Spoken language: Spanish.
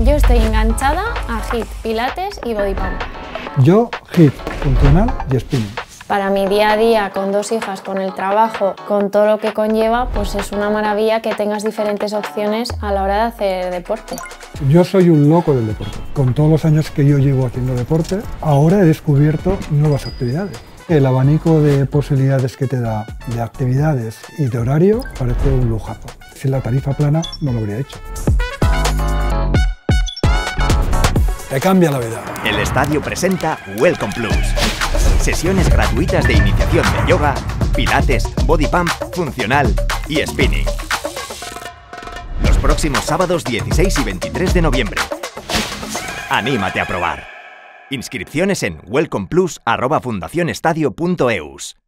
Yo estoy enganchada a HIIT, Pilates y Body Pump. Yo, HIIT, funcional y spinning. Para mi día a día, con 2 hijas, con el trabajo, con todo lo que conlleva, pues es una maravilla que tengas diferentes opciones a la hora de hacer deporte. Yo soy un loco del deporte. Con todos los años que yo llevo haciendo deporte, ahora he descubierto nuevas actividades. El abanico de posibilidades que te da de actividades y de horario parece un lujazo. Sin la tarifa plana no lo habría hecho. Te cambia la vida. El Estadio presenta Welcome Plus. Sesiones gratuitas de iniciación de yoga, pilates, body pump, funcional y spinning. Los próximos sábados 16 y 23 de noviembre. Anímate a probar. Inscripciones en welcomeplus@fundacionestadio.eus.